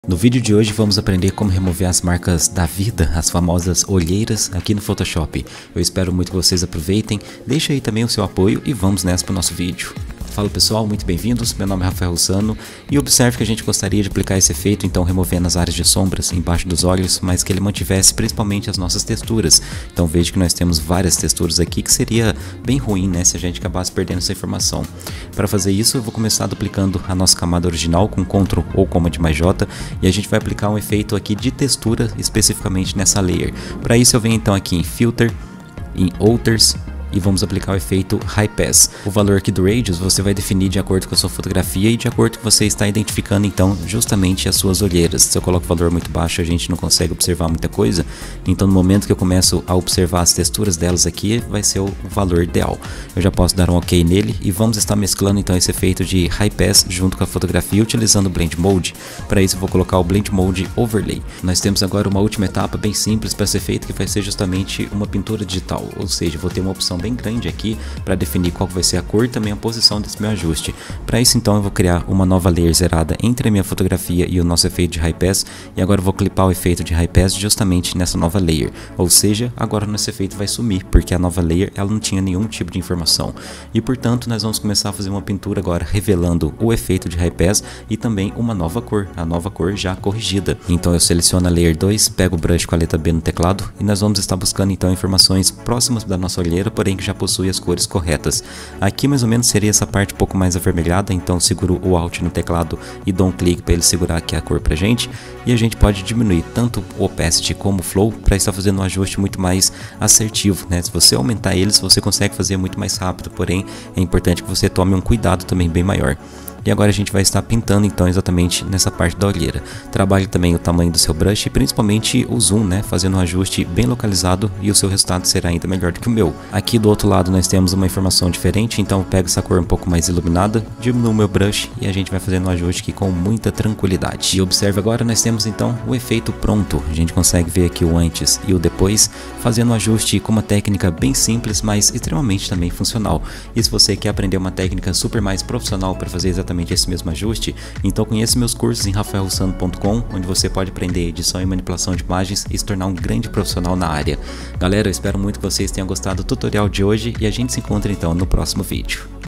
No vídeo de hoje vamos aprender como remover as marcas da vida, as famosas olheiras aqui no Photoshop. Eu espero muito que vocês aproveitem, deixe aí também o seu apoio e vamos nessa para o nosso vídeo. Fala pessoal, muito bem-vindos, meu nome é Rafael Russano e observe que a gente gostaria de aplicar esse efeito então removendo as áreas de sombras embaixo dos olhos, mas que ele mantivesse principalmente as nossas texturas. Então veja que nós temos várias texturas aqui que seria bem ruim, né, se a gente acabasse perdendo essa informação. Para fazer isso eu vou começar duplicando a nossa camada original com Ctrl ou Command mais J e a gente vai aplicar um efeito aqui de textura especificamente nessa layer. Para isso eu venho então aqui em Filter, em Outers, e vamos aplicar o efeito High Pass. O valor aqui do Radius você vai definir de acordo com a sua fotografia e de acordo com que você está identificando então justamente as suas olheiras. Se eu coloco o valor muito baixo a gente não consegue observar muita coisa, então no momento que eu começo a observar as texturas delas aqui vai ser o valor ideal. Eu já posso dar um OK nele e vamos estar mesclando então esse efeito de High Pass junto com a fotografia utilizando o Blend Mode. Para isso eu vou colocar o Blend Mode Overlay. Nós temos agora uma última etapa bem simples para ser feita, que vai ser justamente uma pintura digital, ou seja, vou ter uma opção bem grande aqui para definir qual vai ser a cor e também a posição desse meu ajuste. Para isso então eu vou criar uma nova layer zerada entre a minha fotografia e o nosso efeito de High Pass, e agora eu vou clipar o efeito de High Pass justamente nessa nova layer, ou seja, agora nosso efeito vai sumir porque a nova layer ela não tinha nenhum tipo de informação e portanto nós vamos começar a fazer uma pintura agora revelando o efeito de High Pass e também uma nova cor, a nova cor já corrigida. Então eu seleciono a layer 2, pego o brush com a letra B no teclado e nós vamos estar buscando então informações próximas da nossa olheira, porém que já possui as cores corretas. Aqui mais ou menos seria essa parte um pouco mais avermelhada, então seguro o Alt no teclado e dou um clique para ele segurar aqui a cor pra gente, e a gente pode diminuir tanto o Opacity como o Flow para estar fazendo um ajuste muito mais assertivo, né? Se você aumentar eles você consegue fazer muito mais rápido, porém é importante que você tome um cuidado também bem maior. E agora a gente vai estar pintando então exatamente nessa parte da olheira. Trabalhe também o tamanho do seu brush e principalmente o zoom, né? Fazendo um ajuste bem localizado e o seu resultado será ainda melhor do que o meu. Aqui do outro lado nós temos uma informação diferente, então eu pego essa cor um pouco mais iluminada, diminuo o meu brush e a gente vai fazendo um ajuste aqui com muita tranquilidade. E observe agora, nós temos então o efeito pronto. A gente consegue ver aqui o antes e o depois, fazendo um ajuste com uma técnica bem simples, mas extremamente também funcional. E se você quer aprender uma técnica super mais profissional para fazer exatamente esse mesmo ajuste, então conheça meus cursos em rafaelrussano.com, onde você pode aprender edição e manipulação de imagens e se tornar um grande profissional na área. Galera, eu espero muito que vocês tenham gostado do tutorial de hoje e a gente se encontra então no próximo vídeo.